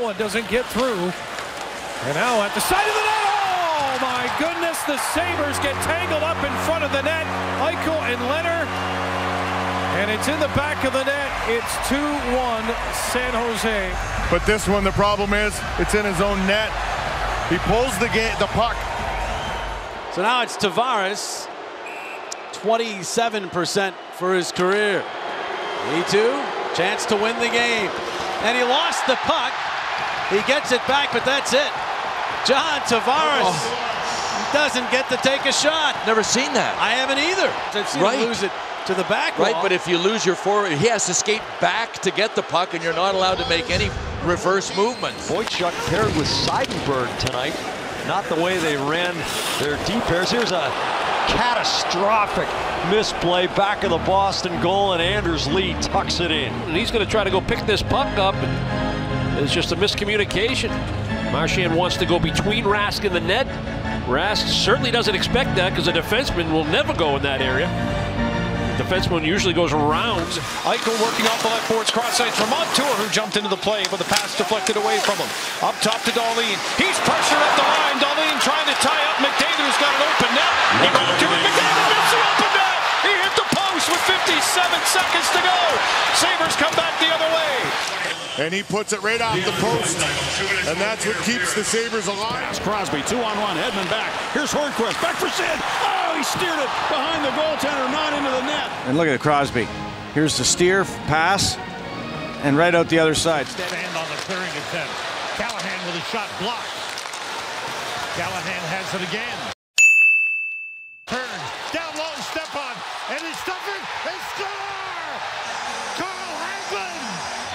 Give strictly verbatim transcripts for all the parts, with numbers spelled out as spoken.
one doesn't get through. And now at the side of the net. Oh my goodness, the Sabres get tangled up in front of the net. Eichel and Leonard. And it's in the back of the net. It's two one San Jose. But this one, the problem is, it's in his own net. He pulls the game, the puck. So now it's Tavares, twenty-seven percent for his career. E two, chance to win the game. And he lost the puck. He gets it back, but that's it. John Tavares oh. doesn't get to take a shot. Never seen that. I haven't either. I've seen right. him lose it to the back Right, wall. but if you lose your forward, he has to skate back to get the puck, and you're not allowed to make any reverse movements. Boychuk paired with Seidenberg tonight. Not the way they ran their deep pairs. Here's a catastrophic misplay back of the Boston goal, and Anders Lee tucks it in. And he's going to try to go pick this puck up, and it's just a miscommunication. Marchand wants to go between Rask and the net. Rask certainly doesn't expect that because a defenseman will never go in that area. The defenseman usually goes around. Eichel working off the left boards, cross ice from Montour, who jumped into the play, but the pass deflected away from him. Up top to Dahlin. He's pressured up the line. Dahlin trying to tie up McDavid, who's got an open net. He went to it. McDavid hits the open net. He hit the post with fifty-seven seconds to go. Sabres come back the other way. And he puts it right off the post. And that's what keeps the Sabres alive. Crosby, two on one, Hedman back. Here's Hornquist, back for Sid. Oh, he steered it behind the goaltender, not into the net. And look at Crosby. Here's the steer, pass, and right out the other side. Stand on the clearing attempt. Callahan with a shot blocked. Callahan has it again. Turn, down low, step on, and it's stuffing, and score! Carl Hagelin!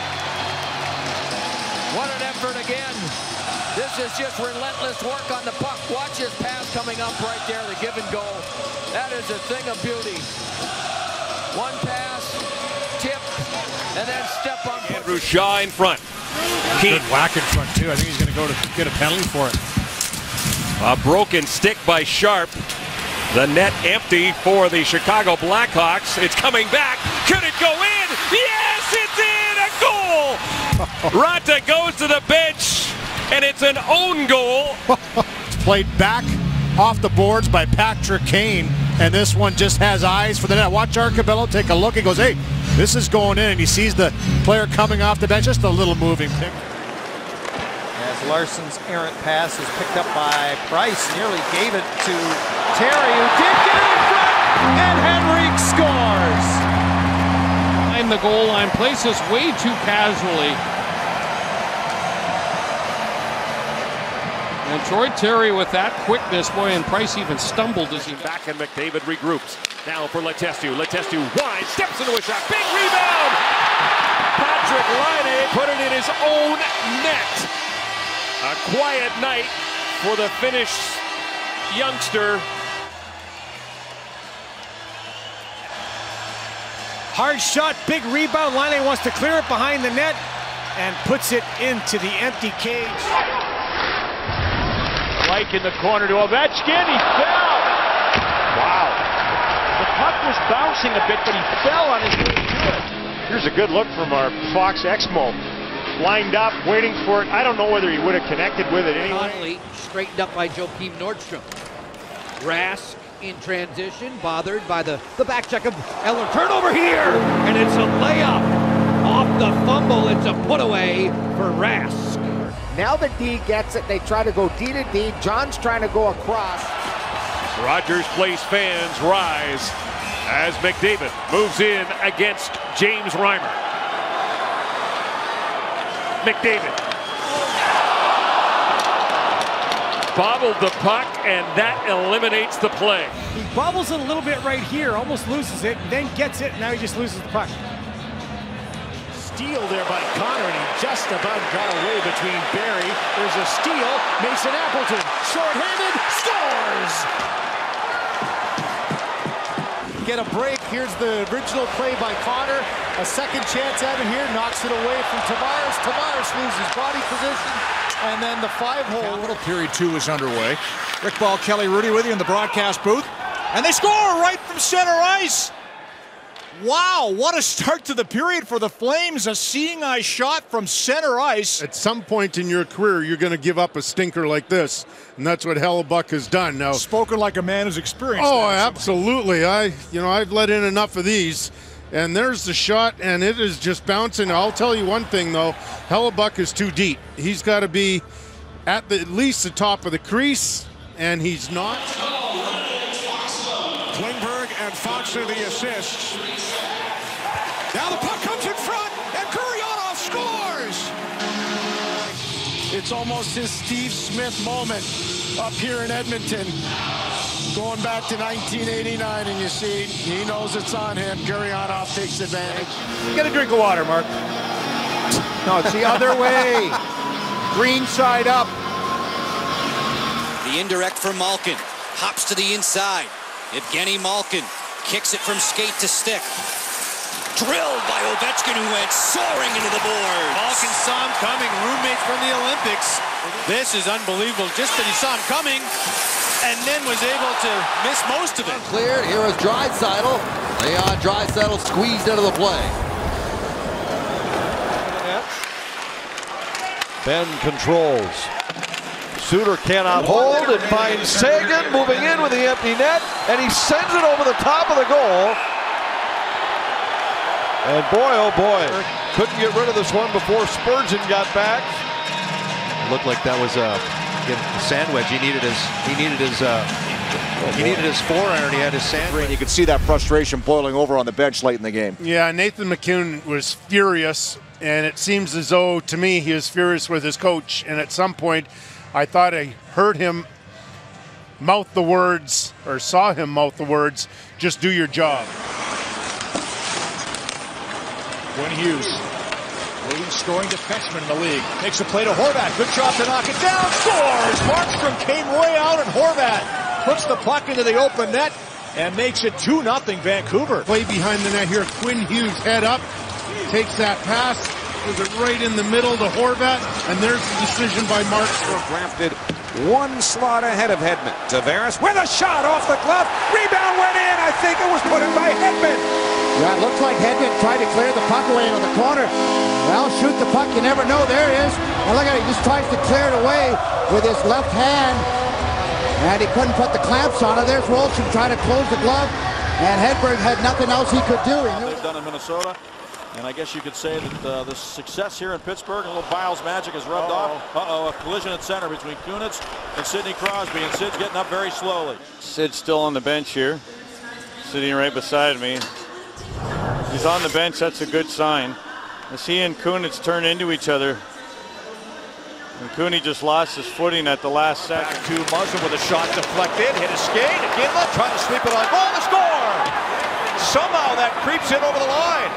What an effort again. This is just relentless work on the puck. Watch his pass coming up right there, the give and go. That is a thing of beauty. One pass, tip, and then step on. Andrew Shaw in front. Keith. Good whack in front, too. I think he's going to go to get a penalty for it. A broken stick by Sharp. The net empty for the Chicago Blackhawks. It's coming back. Could it go in? Yes, it's in! A goal! Ranta goes to the bench, and it's an own goal. It's played back off the boards by Patrick Kane, and this one just has eyes for the net. Watch Arcabello take a look. He goes, hey, this is going in, and he sees the player coming off the bench. Just a little moving pick. As Larson's errant pass is picked up by Price, nearly gave it to Terry, who did get it in front, and Henrique scores. And the goal line, plays this way too casually. And Troy Terry with that quickness, boy, and Price even stumbled as he back, and McDavid regroups. Now for Letestu. Letestu wide, steps into a shot, big rebound! Patrick Laine put it in his own net. A quiet night for the Finnish youngster. Hard shot, big rebound. Laine wants to clear it behind the net and puts it into the empty cage. Like in the corner to Ovechkin, he fell. Wow. The puck was bouncing a bit, but he fell on his way to it. Here's a good look from our Fox Exmo. Lined up, waiting for it. I don't know whether he would have connected with it anyway. Connolly straightened up by Joakim Nordstrom. Rask in transition, bothered by the, the back check of Eller. Turnover here, and it's a layup. Off the fumble, it's a put away for Rask. Now that D gets it, they try to go D to D. John's trying to go across. Rogers Place fans rise as McDavid moves in against James Reimer. McDavid bobbled the puck, and that eliminates the play. He bobbles it a little bit right here, almost loses it, then gets it, and now he just loses the puck. Steal there by Connor, and he just about got away between Barry. There's a steal. Mason Appleton, short-handed, scores! Get a break. Here's the original play by Connor. A second chance at it here. Knocks it away from Tavares. Tavares loses body position. And then the five-hole. Capital period two is underway. Rick Ball, Kelly Rudy with you in the broadcast booth. And they score right from center ice. Wow, what a start to the period for the Flames. A seeing eye shot from center ice. At some point in your career, you're going to give up a stinker like this, and that's what Hellebuck has done. Now, spoken like a man who's experienced. Oh, that. absolutely. I, you know, I've let in enough of these, and there's the shot, and it is just bouncing. I'll tell you one thing though, Hellebuck is too deep. He's got to be at the, at least the top of the crease, and he's not. Klingberg and Fox are the assists. Now the puck comes in front, and Gurianov scores! It's almost his Steve Smith moment up here in Edmonton. Going back to nineteen eighty-nine, and you see, he knows it's on him. Gurianov takes advantage. Get a drink of water, Mark. No, it's the other way. Green side up. The indirect for Malkin. Hops to the inside. Evgeny Malkin kicks it from skate to stick. Drilled by Ovechkin, who went soaring into the boards. Malkin saw him coming, roommates from the Olympics. This is unbelievable. Just that he saw him coming and then was able to miss most of it. Cleared. Here is Draisaitl. Leon Draisaitl squeezed into the play. Ben controls. Suter cannot hold. It finds Sagan moving in with the empty net, and he sends it over the top of the goal. And boy, oh boy, couldn't get rid of this one before Spurgeon got back. Looked like that was a, a sandwich. He needed his. He needed his. Uh, oh, he needed his forearm. He had his sandwich. You could see that frustration boiling over on the bench late in the game. Yeah, Nathan McKinnon was furious, and it seems as though, to me, he was furious with his coach. And at some point, I thought I heard him mouth the words, or saw him mouth the words, "Just do your job." Quinn Hughes, leading scoring defenseman in the league, makes a play to Horvat. Good shot to knock it down. Scores! Markstrom came way out, and Horvat puts the puck into the open net and makes it two nothing Vancouver. Play behind the net here. Quinn Hughes head up, takes that pass, puts it right in the middle to Horvat, and there's the decision by Markstrom. Drafted one slot ahead of Hedman. Tavares with a shot off the glove. Rebound went in. I think it was put in by Hedman. Yeah, it looks like Hedman tried to clear the puck away into the corner. Well, shoot the puck, you never know. There it is. And look at it, he just tries to clear it away with his left hand. And he couldn't put the clamps on it. There's Wolfson trying to close the glove. And Hedberg had nothing else he could do. He They've done in Minnesota. And I guess you could say that uh, the success here in Pittsburgh, a little Biles magic has rubbed uh-oh. off. Uh-oh, a collision at center between Kunitz and Sidney Crosby. And Sid's getting up very slowly. Sid's still on the bench here, sitting right beside me. He's on the bench, that's a good sign. As he and Kunitz turn into each other. And Cooney just lost his footing at the last second. Back to Muzzin with a shot deflected, hit a skate, Iginla trying to sweep it on goal to score! Somehow that creeps in over the line.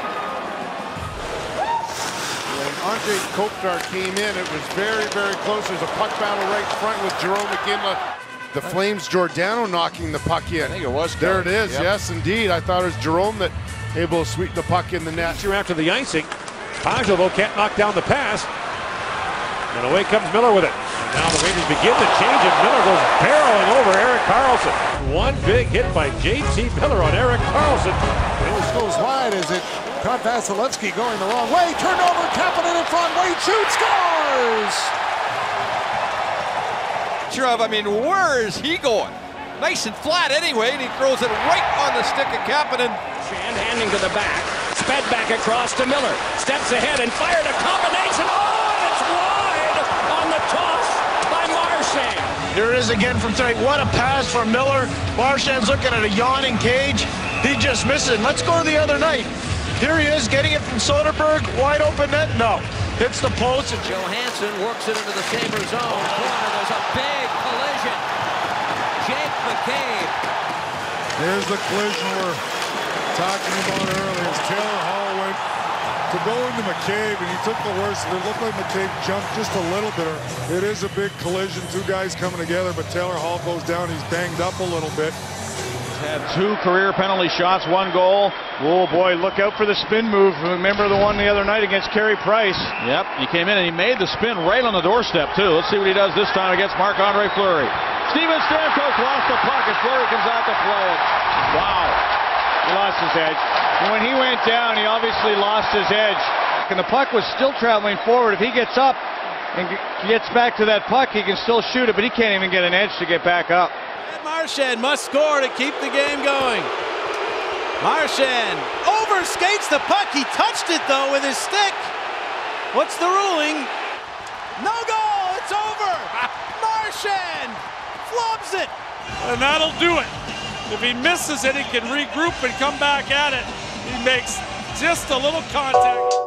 When Andre Kopitar came in, it was very, very close. There's a puck battle right front with Jerome Iginla. The Flames, Giordano knocking the puck in. I think it was. There it is, yep. Yes indeed. I thought it was Jerome that able to sweep the puck in the net. Here after the icing, Pajlo can't knock down the pass. And away comes Miller with it. And now the Rangers begin to change it. Miller goes barreling over Erik Karlsson. One big hit by J T Miller on Erik Karlsson. It goes wide as it caught Vasilevsky going the wrong way. Turned over, Kapanen in front. Wade shoots, scores! I mean, where is he going? Nice and flat anyway, and he throws it right on the stick of Kapanen. Shan handing to the back, sped back across to Miller, steps ahead and fired a combination. Oh, it's wide on the toss by Marchand. Here it is again from tonight. What a pass from Miller. Marchand's looking at a yawning Cage. He just missed it. Let's go to the other night. Here he is getting it from Soderberg, wide open net. No, hits the post. And Johansson works it into the Sabres zone. Corner, there's a big collision. Jake McCabe. Here's the collision we're talking about earlier. As Taylor Hall went to go into McCabe, and he took the worst. It looked like McCabe jumped just a little bit. It is a big collision. Two guys coming together, but Taylor Hall goes down. He's banged up a little bit. Had two career penalty shots, one goal. Oh boy, look out for the spin move. Remember the one the other night against Carey Price? Yep, he came in and he made the spin right on the doorstep too. Let's see what he does this time against Marc-Andre Fleury. Steven Stamkos lost the puck and Fleury comes out to play it. Wow. He lost his edge. And when he went down, he obviously lost his edge. And the puck was still traveling forward. If he gets up and gets back to that puck, he can still shoot it, but he can't even get an edge to get back up. And Marchand must score to keep the game going. Marchand overskates the puck. He touched it, though, with his stick. What's the ruling? No goal. It's over. Marchand flubs it. And that'll do it. If he misses it, he can regroup and come back at it. He makes just a little contact.